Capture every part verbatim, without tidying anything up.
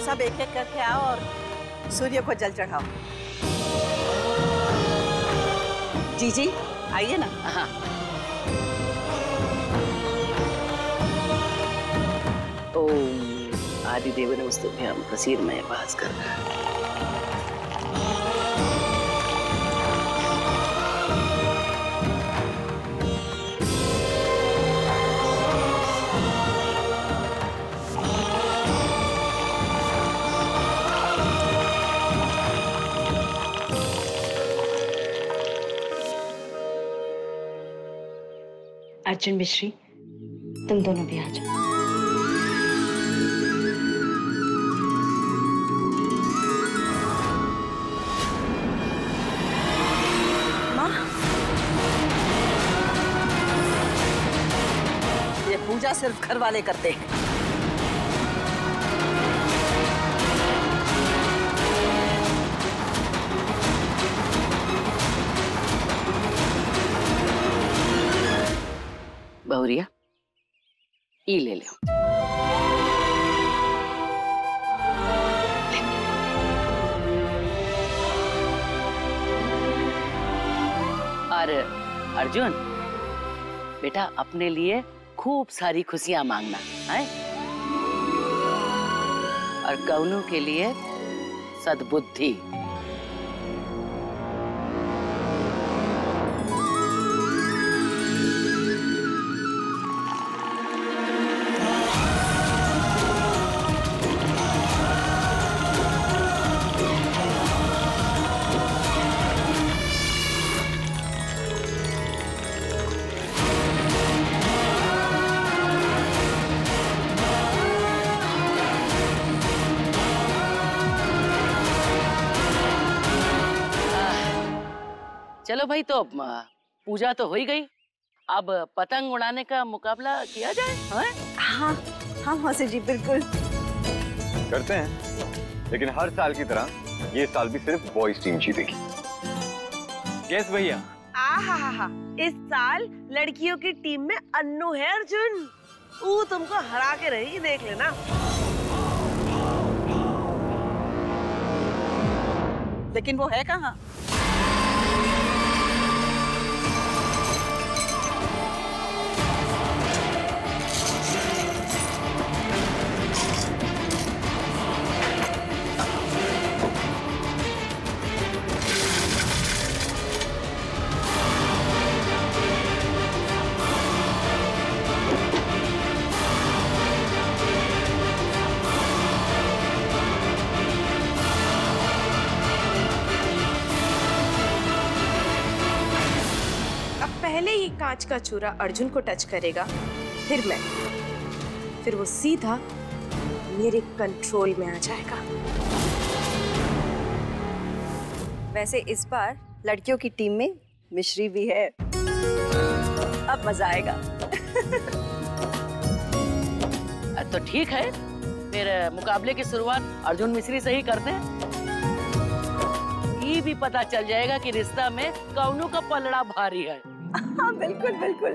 सब एक एक करके आओ और सूर्य को जल चढ़ाओ। जी जी आइए ना। हाँ। ओम आदिदेव नमस्तुभ्यं प्रसीदमय भास्कर। अर्जुन मिश्री, तुम दोनों भी आ जाओ। माँ, ये पूजा सिर्फ घर वाले करते हैं। बहुरिया ई ले लो। और अर्जुन बेटा अपने लिए खूब सारी खुशियां मांगना है और कौनों के लिए सद्बुद्धि। चलो भाई, तो पूजा तो हो ही गई, अब पतंग उड़ाने का मुकाबला किया जाए। हाँ हाँ हाँ मौसी जी बिल्कुल करते हैं, लेकिन हर साल की तरह ये साल भी सिर्फ बॉयज टीम जीतेगी। यस भैया। आहा, इस साल लड़कियों की टीम में अन्नू है अर्जुन, वो तुमको हरा के रहेगी, देख लेना। लेकिन वो है कहाँ? पहले ही कांच का छुरा अर्जुन को टच करेगा, फिर मैं, फिर वो सीधा मेरे कंट्रोल में आ जाएगा। वैसे इस बार लड़कियों की टीम में मिश्री भी है, अब मजा आएगा। तो ठीक है, फिर मुकाबले की शुरुआत अर्जुन मिश्री से ही करते हैं। ये भी पता चल जाएगा कि रिश्ता में कौनों का पलड़ा भारी है। हाँ बिल्कुल बिल्कुल।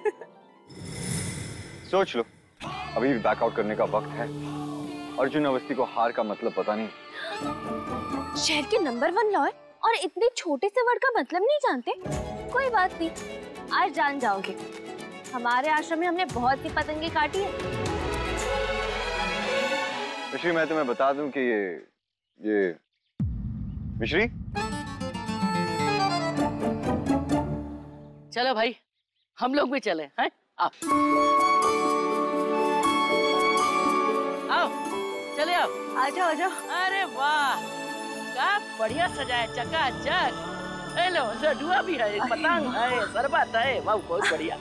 सोच लो, अभी भी बैकआउट करने का वक्त है। अर्जुन अवस्थी को हार का मतलब पता नहीं। शहर के नंबर वन लॉयर और इतने छोटे से वर्ड का मतलब नहीं जानते। कोई बात नहीं, आज जान जाओगे। हमारे आश्रम में हमने बहुत सी पतंगे काटी है। मिश्री, मैं तुम्हें बता दूं कि ये ये मिश्री, चलो भाई, हम लोग भी चले हैं। आओ आओ, चले आओ। आ जाओ आ जाओ। अरे वाह, क्या बढ़िया सजाया, चकाचक। हेलो, लड्डुआ भी है, पतंग है, शरबत है, वाह बहुत बढ़िया।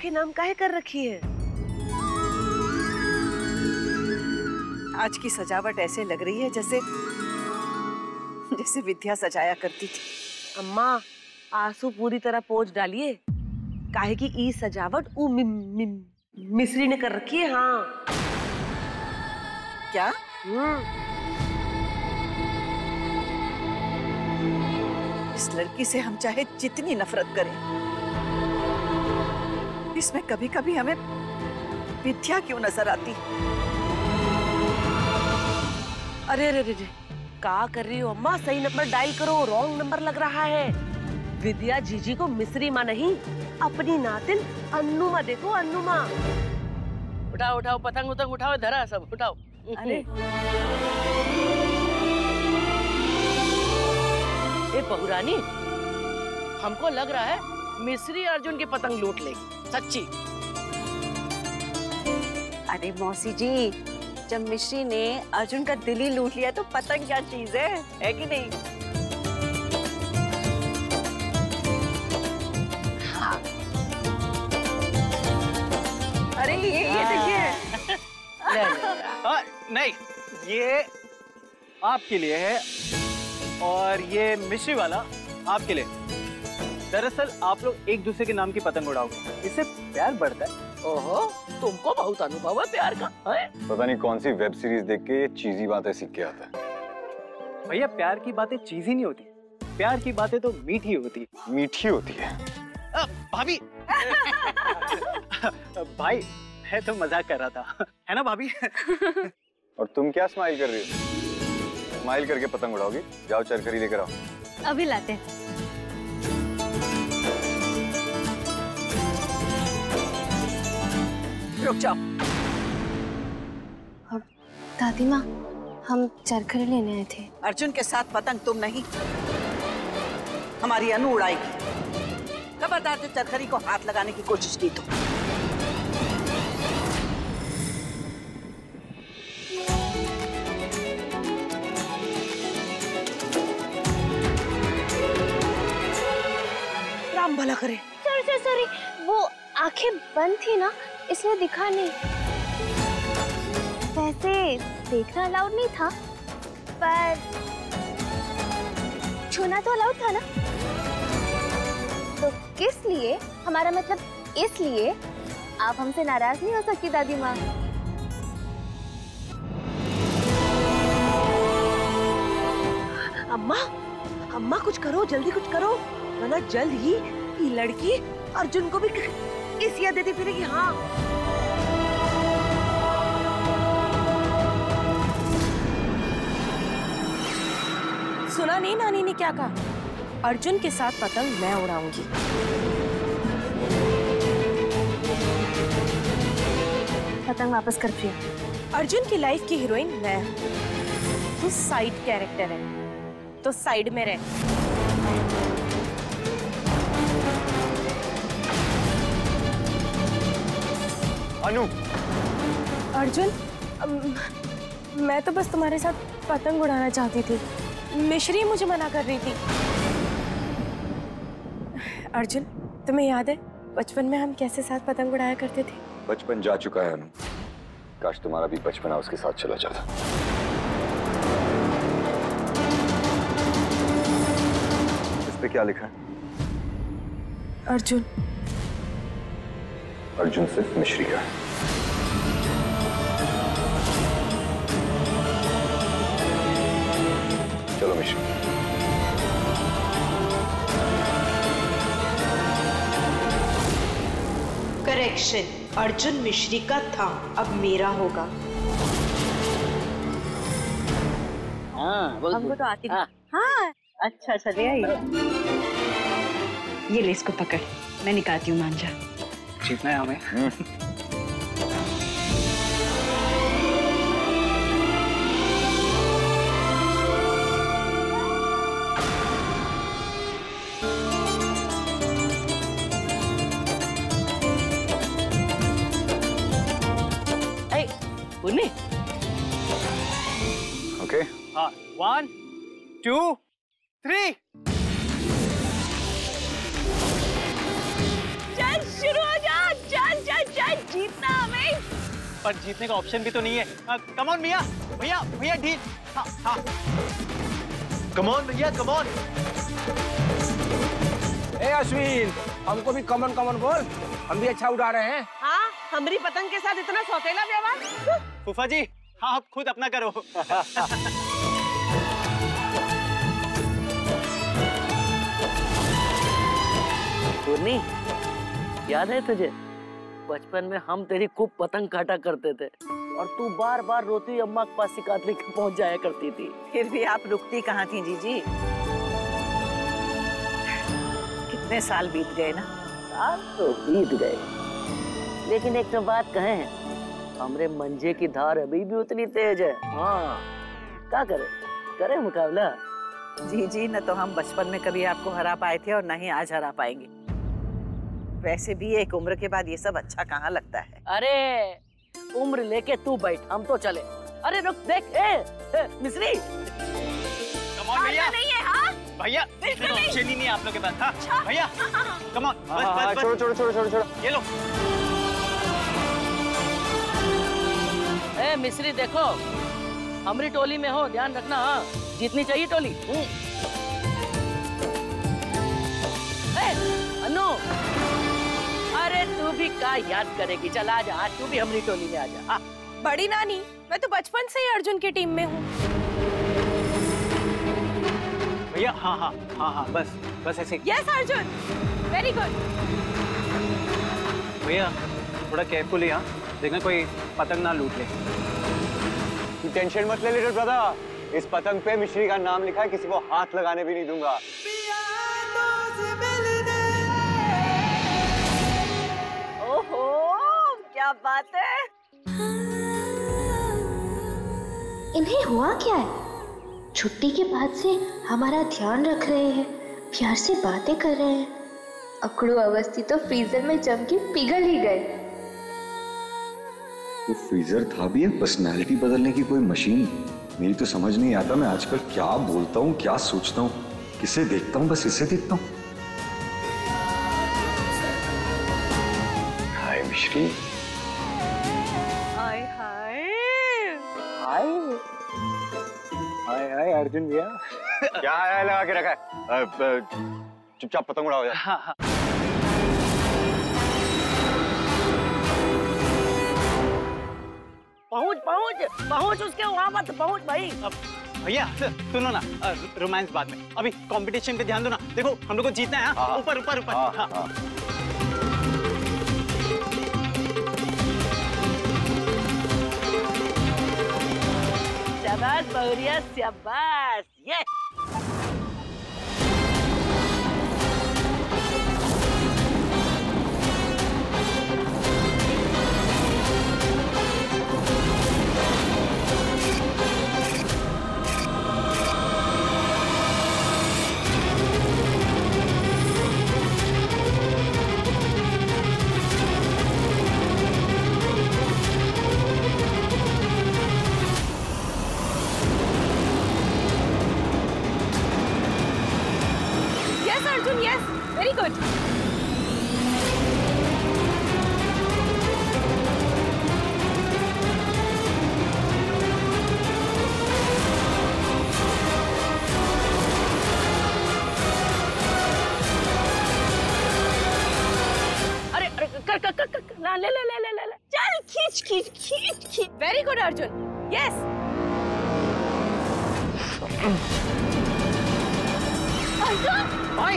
के नाम काहे कर रखी है? आज की सजावट ऐसे लग रही है जैसे जैसे विद्या सजाया करती थी। अम्मा आंसू पूरी तरह पोंछ डालिए, काहे की ई सजावट उ मि, मि, मिस्री ने कर रखी है। हाँ क्या? हम्म। इस लड़की से हम चाहे जितनी नफरत करें, इसमें कभी कभी हमें विद्या क्यों नजर आती? अरे अरे अरे क्या कर रही हो अम्मा? सही नंबर डायल करो, रॉन्ग नंबर लग रहा है। विद्या जीजी को मिस्री माँ नहीं, अपनी नातिन अन्नू माँ देखो, अन्नू माँ। उठाओ उठाओ पतंग उतंग उठाओ, धरा सब उठाओ। अरे ए बहुरानी, हमको लग रहा है मिस्री अर्जुन की पतंग लूट लेगी, सच्ची। अरे मौसी जी, जब मिश्री ने अर्जुन का दिल ही लूट लिया तो पतंग क्या चीज है, है कि नहीं? हाँ। अरे ये ये देखिए। आ, नहीं, ये आपके लिए है और ये मिश्री वाला आपके लिए। दरअसल आप लोग एक दूसरे के नाम की पतंग उड़ाओगे, इससे प्यार बढ़ता है। ओहो, तुमको बहुत अनुभव है प्यार का, है? पता नहीं कौन सी वेब सीरीज देख के ये चीजी बातें सीख के आता है। भैया प्यार की बातें चीजी नहीं होती, प्यार की बातें तो मीठी होती। मीठी होती है। आ, भाभी। भाई मैं तो मजाक कर रहा था, है ना भाभी? और तुम क्या स्माइल कर रही हो? स्माइल करके पतंग उड़ाओगी? जाओ चरखरी लेकर आओ। अभी लाते हैं। रुक जाओ। दादी माँ, हम चरखड़ी लेने आए थे। अर्जुन के साथ पतंग तुम नहीं, हमारी अनु उड़ाएगी। खबरदार जो चरखरी को हाथ लगाने की कोशिश की तो। राम भला करे। सॉरी सॉरी सॉरी, वो आंखें बंद थी ना, इसलिए दिखा नहीं। वैसे देखना अलाउड नहीं था, पर छूना तो अलाउड था ना। तो किस लिए, हमारा मतलब इसलिए आप हमसे नाराज नहीं हो सकती दादी माँ। अम्मा अम्मा कुछ करो, जल्दी कुछ करो, वरना जल्द ही ये लड़की अर्जुन को भी किस याद देती फिरेगी। हाँ सुना नहीं नानी ने क्या कहा? अर्जुन के साथ पतंग मैं उड़ाऊंगी। पतंग वापस कर प्रिया। अर्जुन की लाइफ की हीरोइन मैं हूँ, तू साइड कैरेक्टर है, तो साइड में रह। अनु। अर्जुन, अम, मैं तो बस तुम्हारे साथ पतंग उड़ाना चाहती थी, मिश्री मुझे मना कर रही थी। अर्जुन, तुम्हें याद है बचपन में हम कैसे साथ पतंग उड़ाया करते थे? बचपन जा चुका है अनु, काश तुम्हारा भी बचपना उसके साथ चला जाता। इस पे क्या लिखा है? अर्जुन। अर्जुन सिर्फ मिश्री का है। चलो मिश्री। करेक्शन, अर्जुन मिश्री का था, अब मेरा होगा। हाँ, बहुत हमको तो आती हाँ। हाँ अच्छा चले आई। ये ले इसको पकड़, मैं निकालती हूँ मांझा। जीतना है हमें। पुन्नी। ओके। हाँ, वन, टू, थ्री। चल शुरू हो जा, चल। जीतना हमें। पर जीतने का ऑप्शन भी तो नहीं है। कम ऑन मिया, भैया भैया ढील। हाँ हाँ कम ऑन भैया कम ऑन। ए अश्विन, हमको भी कमन कमन बोल, हम भी अच्छा उड़ा रहे हैं। हाँ, हमारी पतंग के साथ इतना सौतेला व्यवहार। फूफा जी, हाँ आप खुद अपना करो। पूर्णी, याद है तुझे बचपन में हम तेरी खूब पतंग काटा करते थे और तू बार बार रोती अम्मा के पास सिकात लेके पहुंच जाया करती थी। फिर भी आप रुकती कहाँ थी जीजी? कितने साल बीत गए ना। साल तो बीत गए, लेकिन एक तो बात कहें, हमरे मंजे की धार अभी भी उतनी तेज है। हाँ, क्या करे करे मुकाबला। जी जी, न तो हम बचपन में कभी आपको हरा पाए थे और न ही आज हरा पाएंगे। वैसे भी एक उम्र के बाद ये सब अच्छा कहाँ लगता है। अरे उम्र लेके तू बैठ, हम तो चले। अरे रुक देख, ए, ए मिश्री। कम ऑन भैया। नहीं है हाँ? भैया ऑप्शन ही नहीं है आप लोग के पास। हाँ भैया कम ऑन। बस बस छोड़ो छोड़ो छोड़ो छोड़ो छोड़ो। ये लो। ए मिश्री देखो, हमारी टोली में हो, ध्यान रखना। हाँ, जीतनी चाहिए टोली। ए अनु, अरे तू भी क्या याद करेगी, चल आ जा, तू भी हमारी टोली में आ जा। हाँ। बड़ी नानी, मैं तो बचपन से ही अर्जुन की टीम में हूँ। भैया हाँ हाँ हाँ हाँ बस बस ऐसे। Yes Arjun, very good. भैया थोड़ा केयरफुली, हाँ देखना कोई पतंग ना लूट ले। तू टेंशन मत ले लिटिल ब्रदर, इस पतंग पे मिश्री का नाम लिखा है, किसी को हाथ लगाने भी नहीं दूंगा। ओहो, क्या बात है। इन्हें हुआ क्या है? छुट्टी के बाद से हमारा ध्यान रख रहे हैं, प्यार से बातें कर रहे हैं। अकड़ू अवस्थी तो फ्रीजर में जम के पिघल ही गए। वो फ्रीजर था भी एक पर्सनालिटी बदलने की कोई मशीन। मेरी तो समझ नहीं आता मैं आजकल क्या बोलता हूँ, क्या सोचता हूँ, किसे देखता हूँ, बस इसे देखता हूँ। हाय मिश्री। हाय हाय हाय हाय हाय अर्जुन भैया। क्या हाय लगा के रखा है? चुपचाप पतंग उड़ाओ यार। हाँ हाँ। पहुंच पहुंच पहुंच, उसके वहां मत पहुंच भाई। भैया सुनो ना, रोमांस बाद में, अभी कंपटीशन पे ध्यान दो ना। देखो हम लोग को जीतना है। हाँ? ऊपर ऊपर ऊपर। हाँ, हाँ। हाँ। शाबाश बहुरिया, शाबाश। ये वेरी गुड। अरे कर कर कर कर ना, ले ले ले ले ले ले। चल खींच खींच खींच खींच। Very good Arjun, yes. Arjun भाई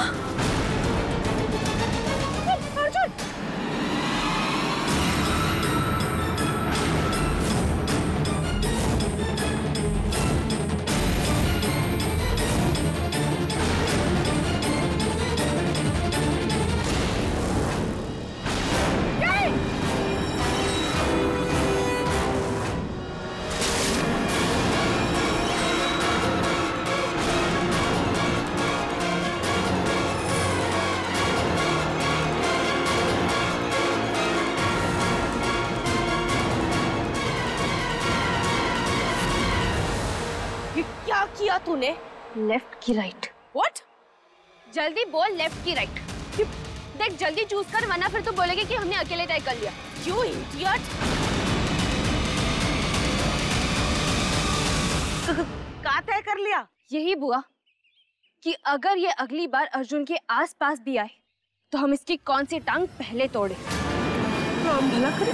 अर्जुन क्या किया तूने? लेफ्ट की राइट। व्हाट? जल्दी बोल, लेफ्ट की राइट। देख जल्दी चूज कर, वरना फिर तू बोलेगी कि हमने अकेले तय कर लिया। क्यों इडियट? का तय कर लिया? यही बुआ कि अगर ये अगली बार अर्जुन के आसपास भी आए तो हम इसकी कौन सी टांग पहले तोड़े। राम भला करे।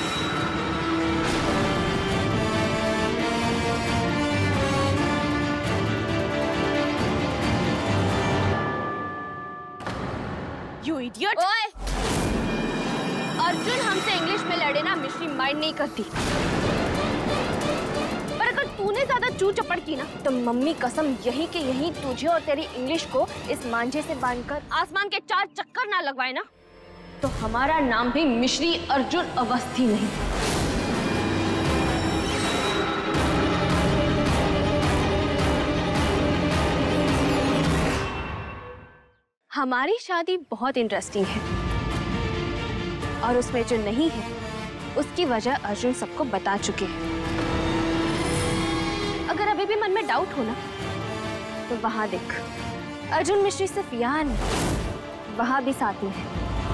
You idiot! ओए! अर्जुन हमसे इंग्लिश में लड़े ना, मिश्री माइंड नहीं करती। पर अगर तूने ज्यादा चू चपड़ की ना तो मम्मी कसम यही के यही तुझे और तेरी इंग्लिश को इस मांझे से बांधकर आसमान के चार चक्कर ना लगवाए ना, तो हमारा नाम भी मिश्री अर्जुन अवस्थी नहीं। हमारी शादी बहुत इंटरेस्टिंग है और उसमें जो नहीं है उसकी वजह अर्जुन सबको बता चुके हैं। अगर अभी भी मन में डाउट हो ना तो वहां देख, अर्जुन मिश्री सिर्फ यहाँ नहीं, वहां भी साथ में है।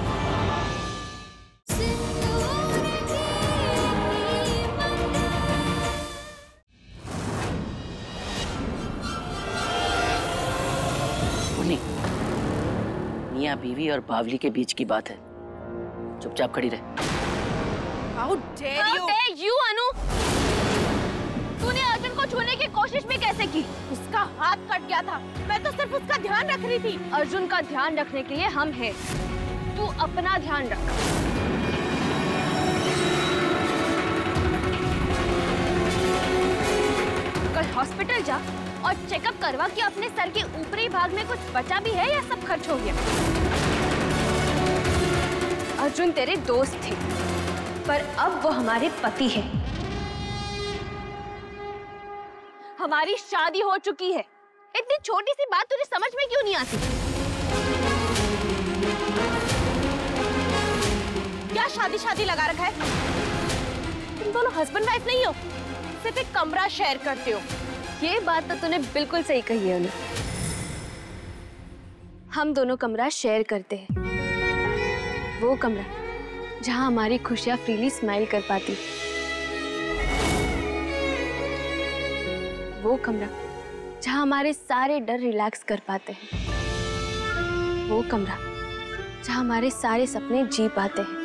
मियां बीवी और बावली के बीच की बात है, चुपचाप खड़ी रहे। How dare you? How dare you, अनु? तूने अर्जुन को छूने की कोशिश भी कैसे की? उसका हाथ कट गया था, मैं तो सिर्फ उसका ध्यान रख रही थी। अर्जुन का ध्यान रखने के लिए हम हैं, तू अपना ध्यान रख। कल हॉस्पिटल जा और चेकअप करवा कि अपने सर के ऊपरी भाग में कुछ बचा भी है या सब खर्च हो गया। अर्जुन तेरे दोस्त थे, पर अब वो हमारे पति हैं। हमारी शादी हो चुकी है। इतनी छोटी सी बात तुझे समझ में क्यों नहीं आती? क्या शादी शादी लगा रखा है? तुम दोनों हस्बैंड वाइफ नहीं हो, सिर्फ एक कमरा शेयर करते हो। ये बात तो तूने बिल्कुल सही कही है अनु। हम दोनों कमरा शेयर करते हैं, वो कमरा जहां हमारी खुशियां फ्रीली स्माइल कर पाती, वो कमरा जहां हमारे सारे डर रिलैक्स कर पाते हैं, वो कमरा जहां हमारे सारे सपने जी पाते हैं,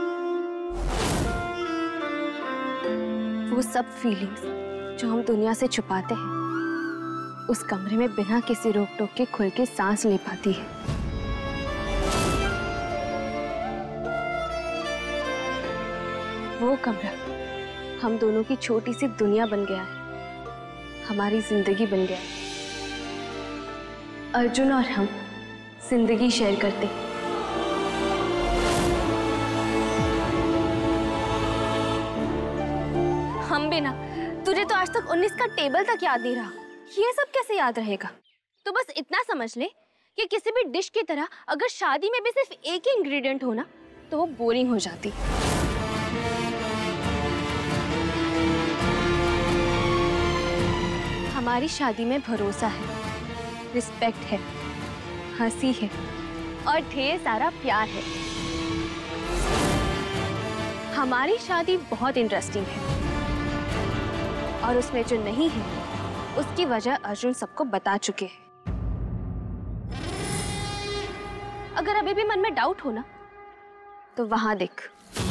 वो सब फीलिंग्स जो हम दुनिया से छुपाते हैं, उस कमरे में बिना किसी रोक टोक के खुल के सांस ले पाती है। वो कमरा हम दोनों की छोटी सी दुनिया बन गया है, हमारी जिंदगी बन गया है। अर्जुन और हम जिंदगी शेयर करते हैं। हम भी ना, तुझे तो आज तक उन्नीस का टेबल तक याद नहीं रहा, ये सब कैसे याद रहेगा? तो बस इतना समझ ले कि किसी भी डिश की तरह अगर शादी में भी सिर्फ एक ही इंग्रेडिएंट हो ना तो वो बोरिंग हो जाती। हमारी शादी में भरोसा है, रिस्पेक्ट है, हंसी है और ढेर सारा प्यार है। हमारी शादी बहुत इंटरेस्टिंग है और उसमें जो नहीं है उसकी वजह अर्जुन सबको बता चुके हैं। अगर अभी भी मन में डाउट हो ना तो वहां देख।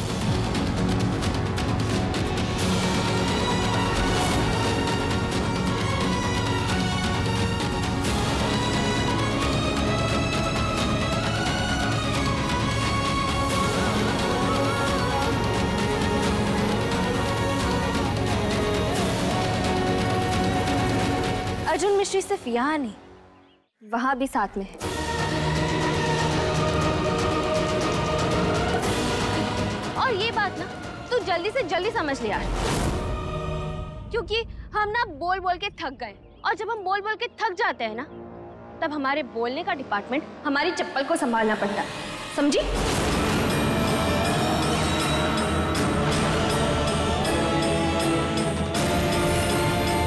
अर्जुन मिश्री सिर्फ यहाँ नहीं, वहां भी साथ में है। और ये बात ना तू जल्दी से जल्दी समझ ले यार, क्योंकि हम ना बोल बोल के थक गए, और जब हम बोल बोल के थक जाते हैं ना तब हमारे बोलने का डिपार्टमेंट हमारी चप्पल को संभालना पड़ता है, समझी?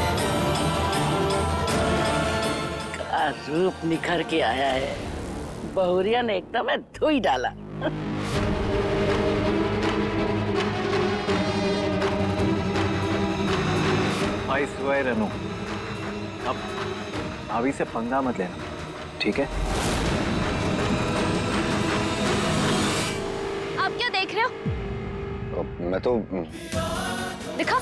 रूप निखर के आया है, बहुरिया ने एकदम में धो ही डाला। आई स्वेयर अनु, अब भाभी से पंगा मत लेना, ठीक है? आप क्या देख रहे हो? मैं तो दिखा।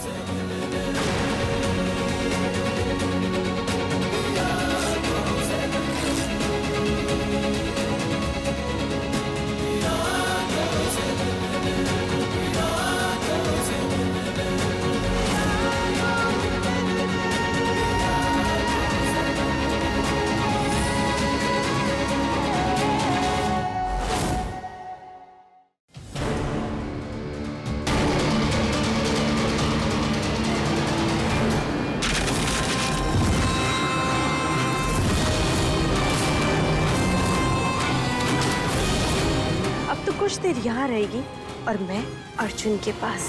कुछ देर यहाँ रहेगी और मैं अर्जुन के पास।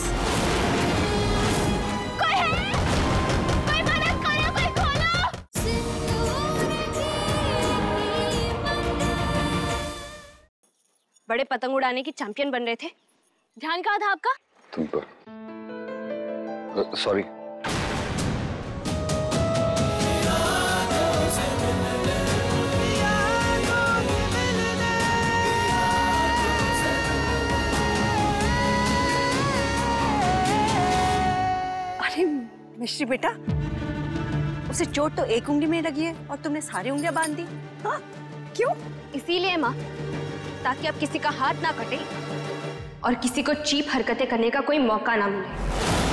कोई है? कोई मदद करो, कोई खोलो! बड़े पतंग उड़ाने की चैंपियन बन रहे थे, ध्यान कहाँ था आपका? तुम पर सॉरी। मिश्री बेटा, उसे चोट तो एक उंगली में लगी है और तुमने सारी उंगलियां बांध दी। हाँ, क्यों? इसीलिए माँ, ताकि अब किसी का हाथ ना कटे और किसी को चीप हरकतें करने का कोई मौका ना मिले।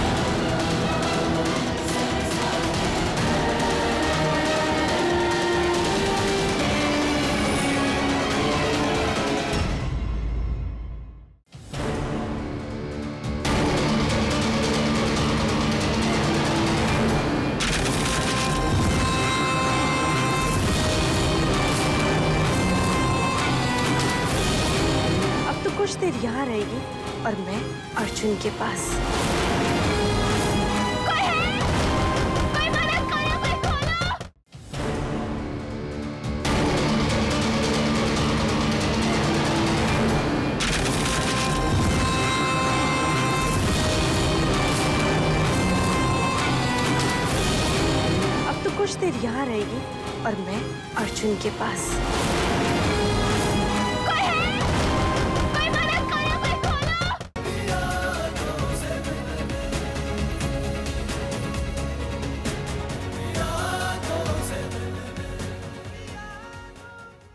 कुछ देर यहाँ रहेगी और मैं अर्जुन के पास। कोई है? कोई मदद करो, कोई खोलो! अब तो कुछ देर यहाँ रहेगी और मैं अर्जुन के पास।